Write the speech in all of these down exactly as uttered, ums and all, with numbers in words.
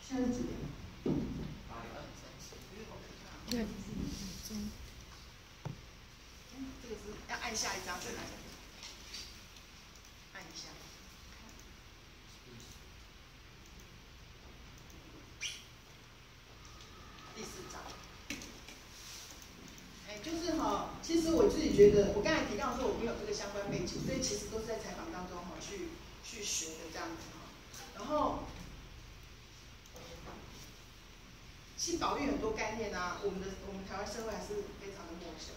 现在是几点？ 对。 这个是要按下一张，再来按一下。第四章。哎，就是哈，其实我自己觉得，我刚才提到说我没有这个相关背景，所以其实都是在采访当中哈去去学的这样子哈。然后，其实保育很多概念啊，我们的我们台湾社会还是非常的陌生。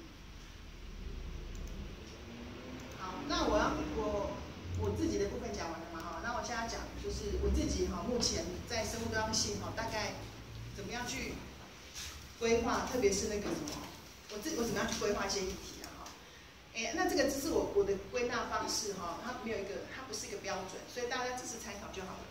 好，那我要我我自己的部分讲完了嘛哈，那我现在讲就是我自己哈，目前在生物多样性哈，大概怎么样去规划，特别是那个什么，我自我怎么样去规划一些议题啊哈。哎，那这个只是我我的归纳方式哈，它没有一个，它不是一个标准，所以大家只是参考就好了。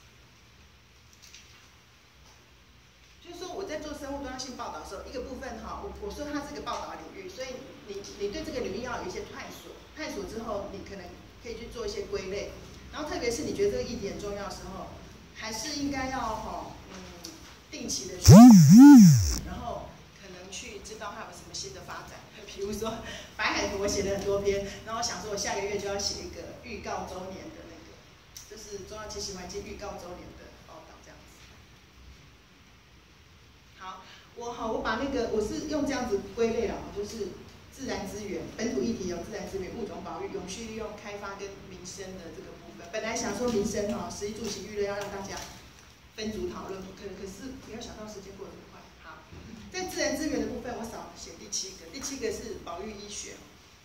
就是说我在做生物多样性报道的时候，一个部分哈，我我说它是个报道领域，所以你你对这个领域要有一些探索，探索之后你可能可以去做一些归类，然后特别是你觉得这个议题很重要的时候，还是应该要哈嗯定期的去，然后可能去知道它有什么新的发展，比如说白海豚我写了很多篇，然后想说我下个月就要写一个预告周年的那个，就是中央栖息环境预告周年的报道这样子。好，我好，我把那个我是用这样子归类了，就是自然资源、本土议题有自然资源、物种保育、永续利用、开发跟民生的这个部分。本来想说民生哈，食衣住行娱乐要让大家分组讨论，可可是没有想到时间过得这么快。好，在自然资源的部分，我少写第七个，第七个是保育医学。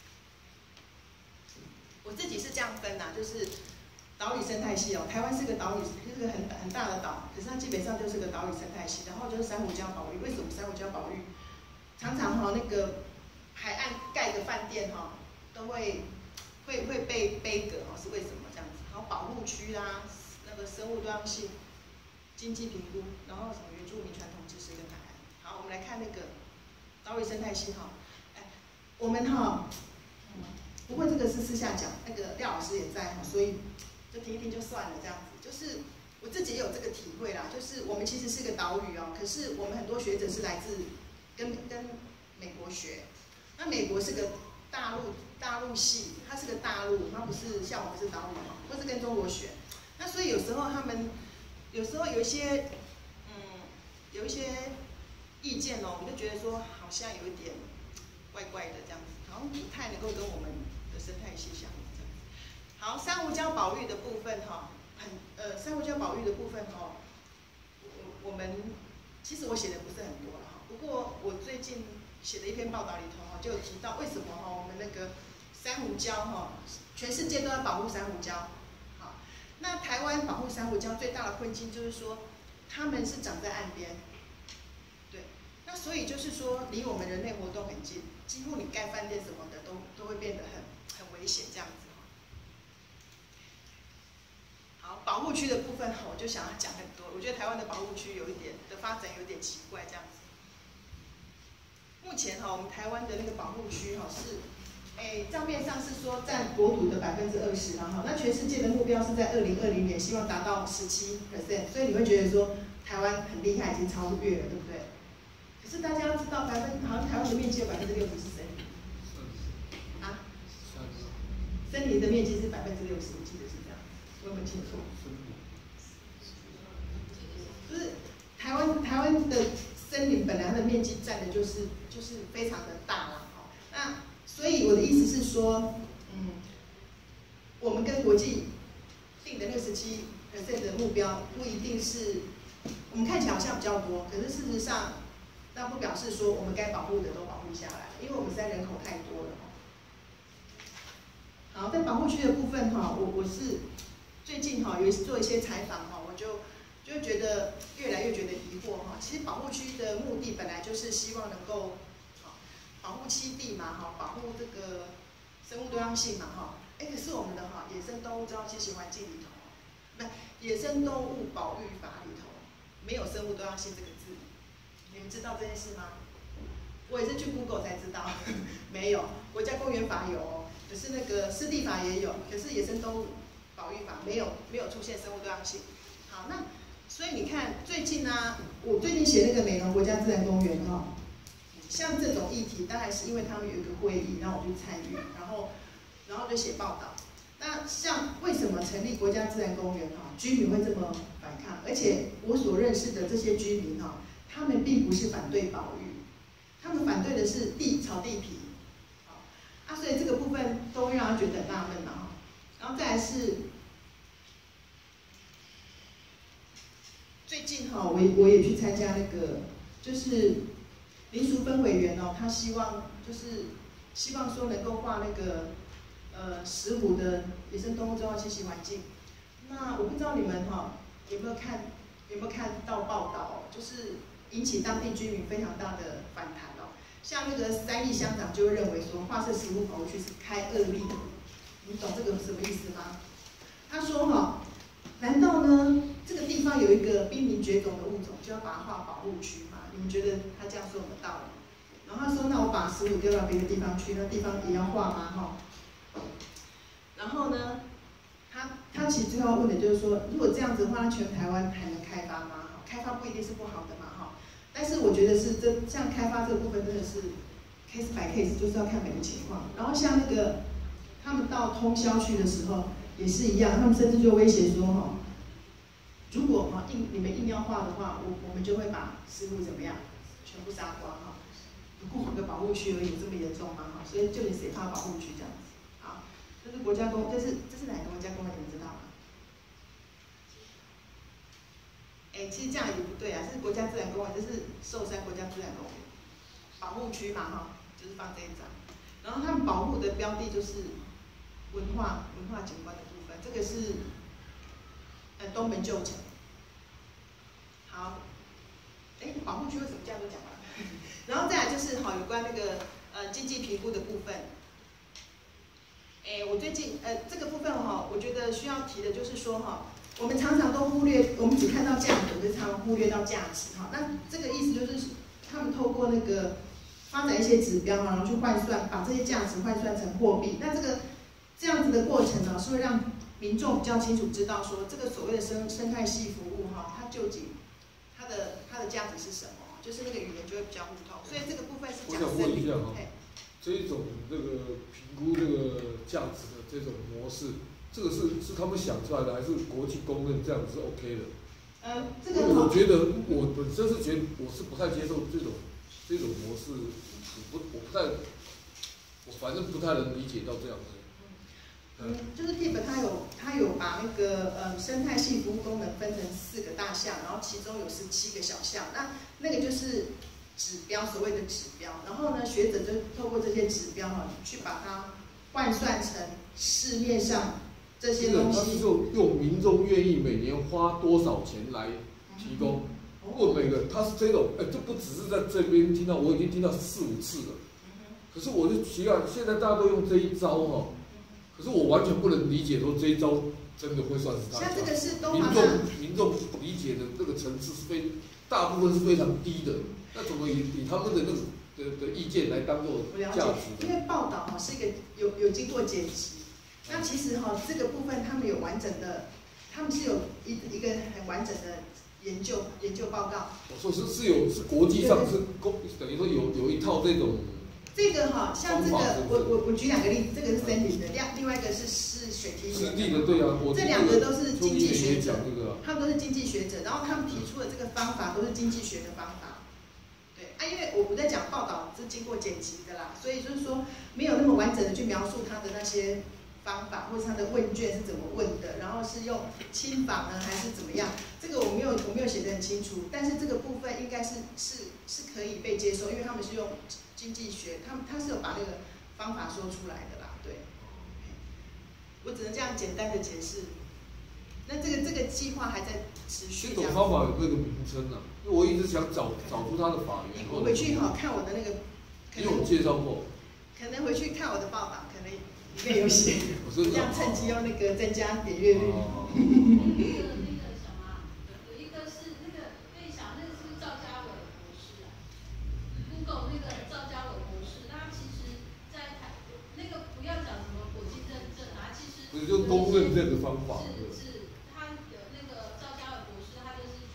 我自己是这样分呐、啊，就是岛屿生态系哦，台湾是个岛屿，是个很很大的岛，可是它基本上就是个岛屿生态系。然后就是珊瑚礁保育，为什么珊瑚礁保育常常哈、哦、那个海岸盖的饭店哈、哦、都会会会被背革哦，是为什么这样子？然后保护区啦，那个生物多样性、经济评估，然后什么原住民传统知识跟海岸。好，我们来看那个岛屿生态系哈，哎，我们哈。不过这个是私下讲，那个廖老师也在，所以就听一听就算了这样子。就是我自己也有这个体会啦，就是我们其实是个岛屿哦，可是我们很多学者是来自跟跟美国学，那美国是个大陆大陆系，它是个大陆，它不是像我们是岛屿嘛，或是跟中国学。那所以有时候他们有时候有一些嗯有一些意见哦，我们就觉得说好像有一点怪怪的这样子，好像不太能够跟我们的生态系相这样子。好，珊瑚礁保育的部分哈，很呃珊瑚礁保育的部分哈，我我们其实我写的不是很多了哈，不过我最近写的一篇报道里头哈，就有提到为什么哈我们那个珊瑚礁哈，全世界都要保护珊瑚礁。好，那台湾保护珊瑚礁最大的困境就是说，它们是长在岸边，对，那所以就是说离我们人类活动很近，几乎你盖饭店什么的都都会变得很很危险这样子。好，保护区的部分我就想要讲很多，我觉得台湾的保护区有一点的发展有点奇怪这样子。目前哈，我们台湾的那个保护区哈是，哎，账面上是说占国土的百分之二十啦哈，那全世界的目标是在二零二零年希望达到十七 percent， 所以你会觉得说台湾很厉害，已经超越了，对不对？可是大家要知道，百分好像台湾的面积有百分之六十是森林，啊，森林的面积是百分之六十，我记得是这样，我有没有记错？就是台湾台湾的森林本来它的面积占的就是就是非常的大了哈。那所以我的意思是说，嗯，我们跟国际定的六十七 percent 的目标不一定是，我们看起来好像比较多，可是事实上，那不表示说我们该保护的都保护下来了，因为我们实在人口太多了。好，在保护区的部分哈，我我是最近哈有做一些采访哈，我就就会觉得越来越觉得疑惑哈。其实保护区的目的本来就是希望能够保护栖地嘛哈，保护这个生物多样性嘛哈。哎，可是我们的哈野生动物栖息环境里头，那野生动物保育法里头没有生物多样性这个字，你们知道这件事吗？我也是去 Google 才知道，没有。国家公园法有哦。可是那个湿地法也有，可是野生动物保育法没有没有出现生物多样性。好，那所以你看最近呢，我最近写那个美浓国家自然公园哈，像这种议题，当然是因为他们有一个会议，让我去参与，然后然后就写报道。那像为什么成立国家自然公园哈，居民会这么反抗？而且我所认识的这些居民哈，他们并不是反对保育，他们反对的是地炒地皮，好啊，所以这个部分都会让他觉得很纳闷嘛哈。然后再来是最近哈，我我也去参加那个，就是林淑芬委员哦，他希望就是希望说能够画那个。呃，石虎的野生动物重要栖息环境，那我不知道你们哈、哦、有没有看有没有看到报道哦，就是引起当地居民非常大的反弹哦。像那个三义乡长就会认为说，划设石虎保护区是开恶例，你懂这个什么意思吗？他说哈、哦，难道呢这个地方有一个濒临绝种的物种，就要把它划保护区吗？你们觉得他这样说有没有道理？然后他说，那我把石虎丢到别的地方去，那地方也要划吗？哈？然后呢，他他其实最后问的就是说，如果这样子的话，那全台湾还能开发吗？哈，开发不一定是不好的嘛，哈。但是我觉得是这像开发这个部分真的是 case by case， 就是要看每个情况。然后像那个他们到通霄区的时候也是一样，他们甚至就威胁说，哈，如果哈硬你们硬要画的话，我我们就会把石虎怎么样，全部杀光哈。不过我们的保护区而已，有这么严重吗？哈，所以就你谁怕保护区这样子。这是国家公，这是这是哪个国家公园？你们知道吗？哎，其实这样也不对啊，这是国家自然公园，这是寿山国家自然公园保护区嘛，哈，就是放这一张。然后他们保护的标的就是文化文化景观的部分，这个是呃东门旧城。好，哎，保护区为什么这样都讲完了？然后再来就是好有关那个呃经济评估的部分。哎，我最近呃这个部分哈、哦，我觉得需要提的就是说哈、哦，我们常常都忽略，我们只看到价格，可是常常忽略到价值哈。那这个意思就是，他们透过那个发展一些指标然后去换算，把这些价值换算成货币。那这个这样子的过程呢，是会让民众比较清楚知道说，这个所谓的生生态系服务哈、哦，它究竟它的它的价值是什么？就是那个语言就会比较互通。所以这个部分是讲生理。 这一种这个评估这个价值的这种模式，这个是是他们想出来的，还是国际公认这样子是 OK 的？ 呃，这个我觉得我本身是觉得我是不太接受这种这种模式，我不我不太，我反正不太能理解到这样子。 嗯，就是 T I P 它有它有把那个呃生态系服务功能分成四个大项，然后其中有十七个小项，那那个就是指标，所谓的指标。然后呢，学者就透过这些指标哈，去把它换算成市面上这些东西。 它是用用民众愿意每年花多少钱来提供。问每个，他是这种，哎，这不只是在这边听到，我已经听到四五次了。可是我就奇怪，现在大家都用这一招哈。可是我完全不能理解说这一招真的会算是他。 像这个是东民众民众理解的这个层次是非大部分是非常低的，那怎么以以他们的那个的的意见来当做价值？ 因为报道哈是一个有有经过剪辑，那其实哈这个部分他们有完整的，他们是有一一个很完整的研究研究报告。 我说是是有是国际上是公等于说有有一套这种。 这个哈，像这个，我我我举两个例子，这个是森林的，另另外一个是是水梯湿地的，对啊， 这两个都是经济学者， 这个、 他们都是经济学者，然后他们提出的这个方法都是经济学的方法，对啊，因为我我在讲报道是经过剪辑的啦，所以就是说没有那么完整的去描述他的那些方法，或者他的问卷是怎么问的，然后是用亲访呢还是怎么样，这个我没有我没有写得很清楚，但是这个部分应该是是是可以被接受，因为他们是用。经济学，他们他是有把那个方法说出来的啦，对。我只能这样简单的解释。那这个这个计划还在持续。 这种方法有没有个名称啊？因为我一直想找找出它的法源。 我回去哈看我的那个。 你有介绍过。 可能回去看我的报道，可能里面有写。这样趁机用那个增加点阅率。 哦就公认这个方法。 是是，他有那个赵家伟博士，他就是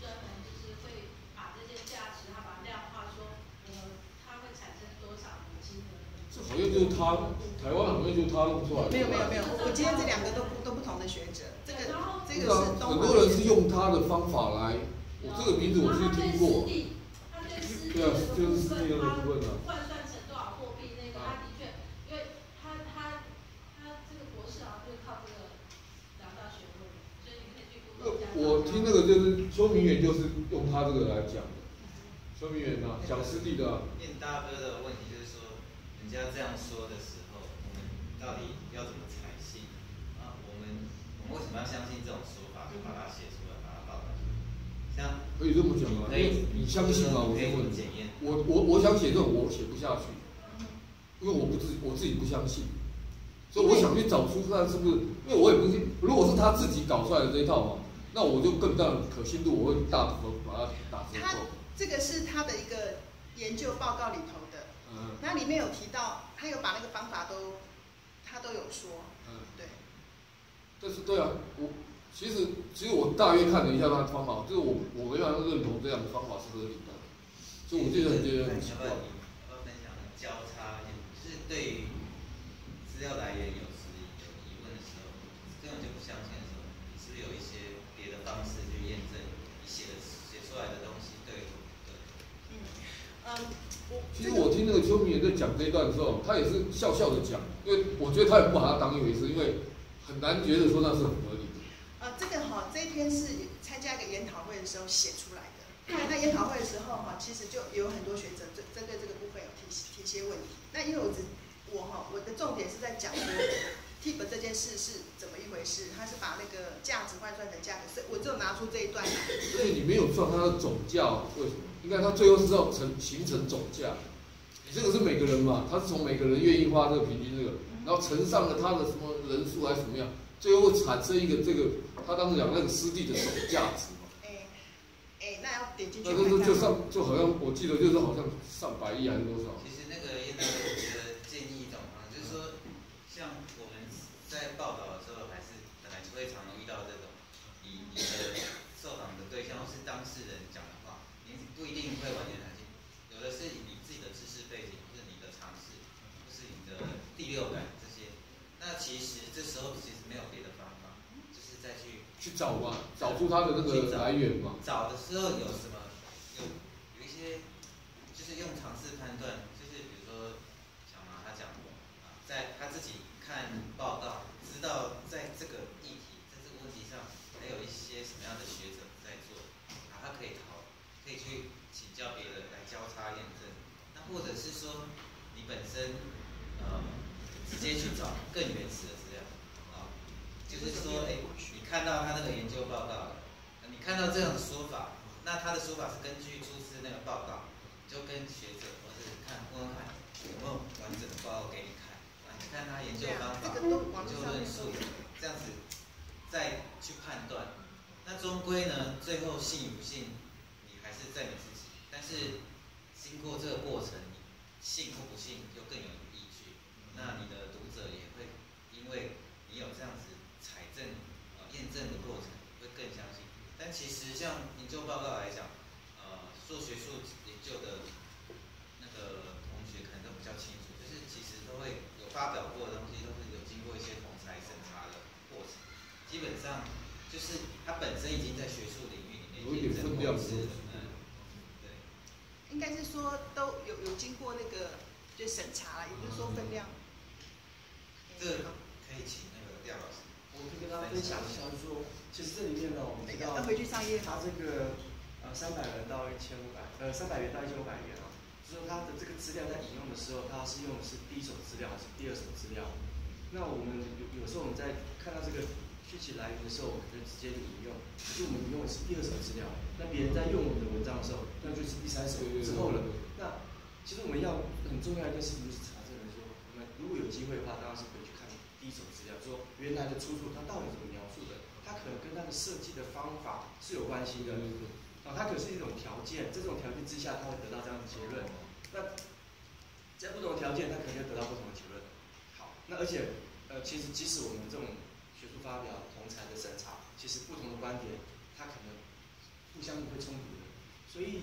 就是他，台湾好像就是他弄出来的。 没有没有没有，我今天这两个都不都不同的学者，这个这个是东很多人是用他的方法来，我这个名字我是听过。对啊，就是私立的部分啊。 换算成多少货币？那个他的确，因为他他他这个博士好像就是靠这个两大学位，所以你可以去 Google 一下。 我听那个就是邱明远，就是用他这个来讲的。邱明远啊，讲师弟的、啊。 念大哥的问题就是说，人家这样说的时候，我们到底要怎么采信啊？我们我们为什么要相信这种说法？就把它写出来，把它报道出来。像可以这么讲啊，因为你相信吗？我就问你，我我我想写这种，我写不下去，因为我不自我自己不相信，所以我想去找出看是不是，因为我也不信，如果是他自己搞出来的这一套嘛，那我就更大的可信度，我会大幅把它打折扣。 这个是他的一个研究报告里头的， 嗯， 那里面有提到，他有把那个方法都，他都有说，嗯，对。 但是对啊，我。其实，其实我大约看了一下他的方法，就是我我没办法认同这样的方法是合理的，所以我觉得很觉得很奇怪。 我要分享交叉，就是对于资料来源有质疑、有疑问的时候，根本就不相信的时候，你是不是有一些别的方式去验证你写的写出来的东西对不对？ 嗯嗯，我其实我听那个邱明远在讲这一段的时候，他也是笑笑的讲，因为我觉得他也不把它当一回事，因为很难觉得说那是很合理的。 呃，这个哈、哦，这一篇是参加一个研讨会的时候写出来的。那研讨会的时候哈、哦，其实就有很多学者针针对这个部分有提提一些问题。那因为我只我哈、哦，我的重点是在讲说 T I P 这件事是怎么一回事，它是把那个价值换算成价格，所以我就拿出这一段来。 所以你没有算它的总价，为什么？应该它最后是要成形成总价。你这个是每个人嘛，他是从每个人愿意花这个平均这个，然后乘上了他的什么人数还是怎么样，最后会产生一个这个。他当时讲那个湿地的总价值嘛， 哎哎，那要点进去那就是就上就好像我记得就是好像上百亿还是多少。 其实那个叶大哥我觉得建议一种啊，就是说像我们在报道的时候，还是本来就会常遇到这种以你的受访的对象或是当事人讲的话，你不一定会完全相信，有的是你自己的知识背景，或是你的尝试，或是你的第六感这些。那其实这时候其实没有别的方法。再去去找嘛，找出它的那个来源嘛。 找的时候有什么？有有一些，就是用尝试判断，就是比如说小马他讲啊，在他自己看报道，知道在这个议题，在这个问题上，还有一些什么样的学者在做，啊，他可以讨，可以去请教别人来交叉验证。那或者是说，你本身呃，直接去找更原始的资料。就是说，哎，你看到他那个研究报告了，你看到这样的说法，那他的说法是根据出自那个报告，你就跟学者或是看问问看有没有完整的报告给你看，啊，你看他研究方法、研究论述，这样子再去判断。那终归呢，最后信与不信，你还是在你自己。但是经过这个过程，你信或不信就更有依据。那你的读者也会因为你有这样子。采证、呃验证的过程会更相信，但其实像研究报告来讲，呃，做学术研究的那个同学可能都比较清楚，就是其实都会有发表过的东西，都是有经过一些同侪审查的过程，基本上就是它本身已经在学术领域里面验证过是，嗯，对， 应该是说都有有经过那个就审查了，也不是说分量。 这个可以请那个廖老师。 我可以跟大家分享一下，就是说，其实这里面呢，我们知道， 回去上页， 它这个呃三百元到一千五百，呃三百元到一千五百元啊，就是说它的这个资料在引用的时候，它是用的是第一手资料还是第二手资料？那我们有有时候我们在看到这个讯息来源的时候，我们就直接就引用，可是我们引用的是第二手资料，那别人在用我们的文章的时候，那就是第三手之后了。那其实我们要很重要一件事情就是查证的说，我们如果有机会的话，当然是回去看第一手资料，说原来的出处它到底怎么描述的，它可能跟它的设计的方法是有关系的。啊，它可是一种条件，这种条件之下，它会得到这样的结论。那在不同的条件，它可能就得到不同的结论。好，那而且呃，其实即使我们这种学术发表同侪的审查，其实不同的观点，它可能互相会冲突的。所以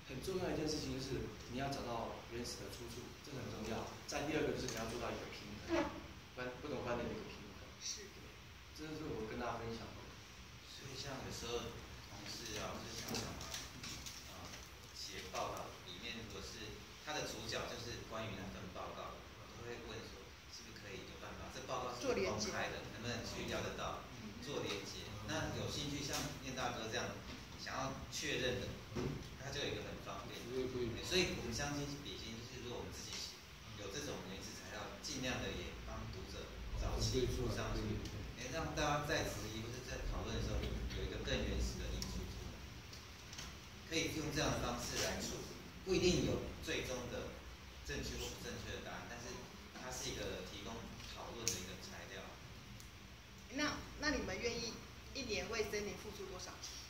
很重要一件事情就是你要找到原始的出处，这很重要。再第二个就是你要做到一个平衡，观不同观点的一个平衡。 是的， 这是我跟大家分享的。 所以像有时候同事啊，或者像什么啊写报道里面，如果是他的主角就是关于那份报告，我都会问说，是不是可以有办法？这报告是不是公开的，能不能去聊得到？做连接。那有兴趣像念大哥这样想要确认的，他就有一个很方便。所以我们相信笔芯就是如果我们自己有这种原始材料，尽量的也帮读者早期附上去，哎，让大家在质疑或者在讨论的时候有一个更原始的因素出来，可以用这样的方式来处理，不一定有最终的正确或不正确的答案，但是它是一个提供讨论的一个材料。 那那你们愿意一年为森林付出多少？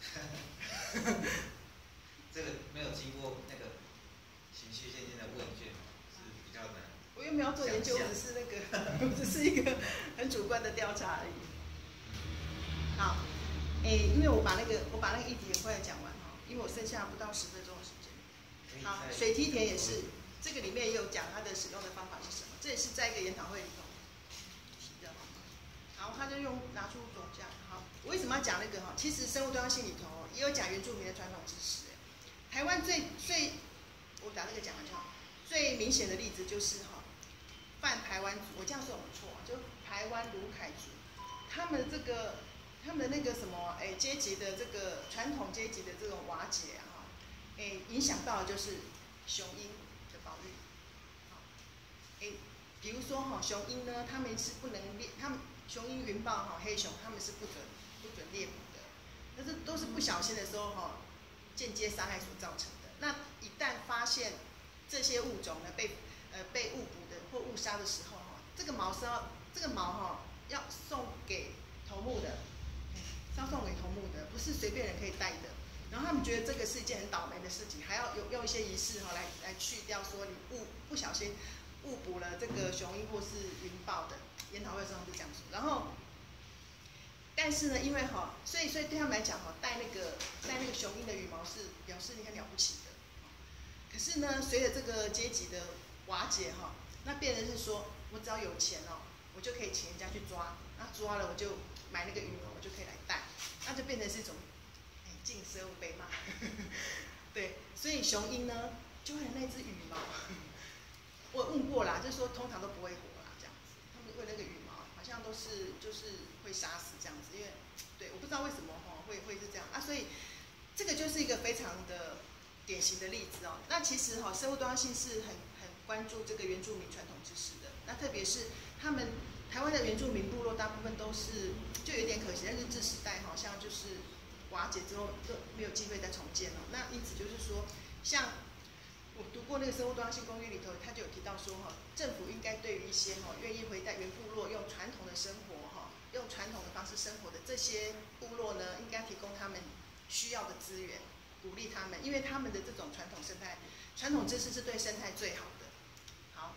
这个没有经过那个循序渐进的问卷，是比较难。 我又没有做研究，我只是那个，我只是一个很主观的调查而已。好，诶，因为我把那个我把那个议题很快的讲完哈，因为我剩下不到十分钟的时间。好，水梯田也是，这个里面也有讲它的使用的方法是什么，这也是在一个研讨会里头提的。然后他就用拿出种这样，好，我为什么要讲那个哈？其实生物多样性里头也有讲原住民的传统知识。台湾最最，我把那个讲完就好。最明显的例子就是哈，泛台湾族，我这样说有没有错？就台湾鲁凯族，他们这个他们的那个什么，哎，阶级的这个传统阶级的这种瓦解啊，哈，哎，影响到的就是雄鹰的保育。好，哎，比如说哈，雄鹰呢，他们是不能猎，他们雄鹰、云豹哈、黑熊，他们是不准不准猎捕的，但是都是不小心的时候哈，间接伤害所造成的。那一旦发现这些物种呢被呃被误捕的或误杀的时候哈，这个毛是要这个毛哈要送给头目的，是要送给头目的，不是随便人可以带的。然后他们觉得这个是一件很倒霉的事情，还要有用一些仪式哈来来去掉说你误不小心误捕了这个雄鹰或是云豹的。研讨会上就这样说，然后。但是呢，因为哈，所以所以对他们来讲哈，戴那个戴那个雄鹰的羽毛是表示你很了不起的。可是呢，随着这个阶级的瓦解哈，那变成是说我只要有钱哦，我就可以请人家去抓，那抓了我就买那个羽毛，我就可以来戴，那就变成是一种哎禁奢被骂。对，所以雄鹰呢就为了那只羽毛，我问过啦，就是说通常都不会活啦，这样子，他们为那个羽毛好像都是就是会杀死这样子，因为对我不知道为什么哈会会是这样啊，所以这个就是一个非常的典型的例子哦。那其实哈生物多样性是很很关注这个原住民传统知识的，那特别是他们台湾的原住民部落大部分都是就有点可惜，在日治时代好像就是瓦解之后都没有机会再重建了。那因此就是说，像我读过那个生物多样性公约里头，他就有提到说哈，政府应该对于一些哈愿意回在原部落用传统的生活哈，用传统的方式生活的这些部落呢，应该提供他们需要的资源，鼓励他们，因为他们的这种传统生态、传统知识是对生态最好的。好，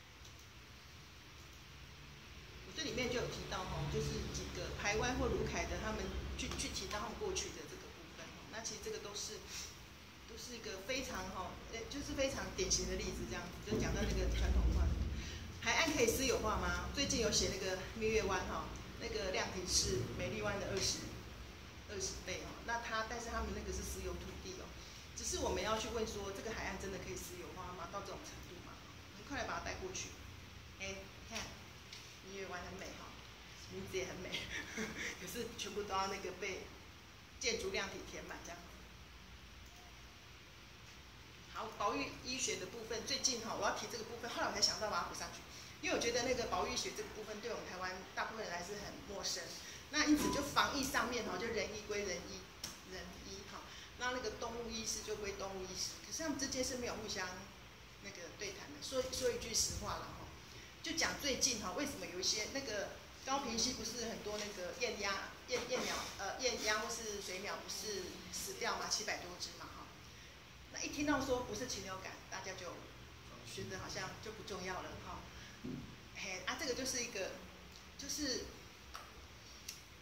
我这里面就有提到哈，就是几个排湾或卢凯的他们去去提到他们过去的这个部分，那其实这个都是。是一个非常哈，呃，就是非常典型的例子，这样子就讲到那个传统文化。海岸可以私有化吗？最近有写那个蜜月湾哈，那个量体是美丽湾的二十二十倍哦。那它，但是他们那个是私有土地哦。只是我们要去问说，这个海岸真的可以私有化吗？到这种程度吗？很快来把它带过去。哎，看蜜月湾很美哈，名字也很美，可是全部都要那个被建筑量体填满这样。好，保育医学的部分，最近哈，我要提这个部分，后来我才想到把它补上去，因为我觉得那个保育医学这个部分对我们台湾大部分人来是很陌生。那因此就防疫上面哈，就人医归人医，人医哈，那那个动物医师就归动物医师，可是他们之间是没有互相那个对谈的。说说一句实话了哈，就讲最近哈，为什么有一些那个高屏溪不是很多那个燕鸭、燕燕鸟呃燕鸭或是水鸟不是死掉嘛，七百多只嘛。那一听到说不是禽流感，大家就觉得好像就不重要了哈。嘿啊，这个就是一个，就是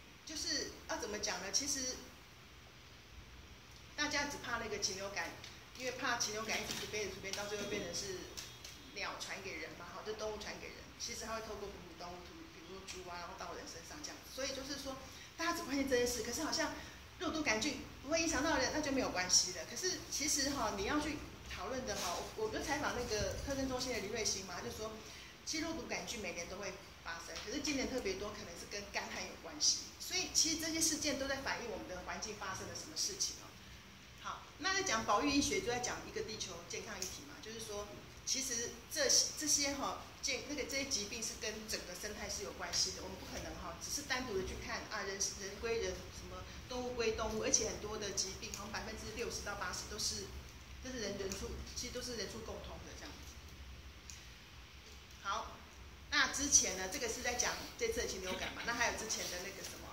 就是要怎么讲呢？其实大家只怕那个禽流感因为怕禽流感一直飞着飞，到最后变成是鸟传给人嘛，哈，就动物传给人。其实它会透过哺乳动物，比如说猪啊，然后到人身上这样子。所以就是说，大家只关心这件事，可是好像肉毒杆菌不会影响到人，那就没有关系了。可是其实哈，你要去讨论的哈，我就采访那个特征中心的林瑞兴嘛，他就说，其实肉毒杆菌每年都会发生，可是今年特别多，可能是跟干旱有关系。所以其实这些事件都在反映我们的环境发生了什么事情哦。好，那在讲保育医学，就在讲一个地球健康议题嘛，就是说，其实这这些哈健那个这些疾病是跟整个生态是有关系的，我们不可能哈只是单独的去看啊人人归人，什么动物归动物，而且很多的疾病，好像百分之六十到八十都是都是人人畜，其实都是人畜共通的这样子。好，那之前呢，这个是在讲这次的禽流感嘛，那还有之前的那个什么，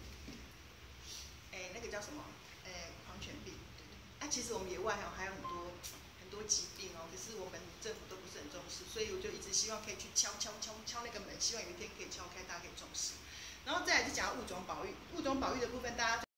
哎，那个叫什么？哎，狂犬病。啊，其实我们野外哈还有很多很多疾病哦，可是我们政府都不是很重视，所以我就一直希望可以去敲敲敲敲那个门，希望有一天可以敲开，大家可以重视。然后再来是讲物种保育，物种保育的部分，大家。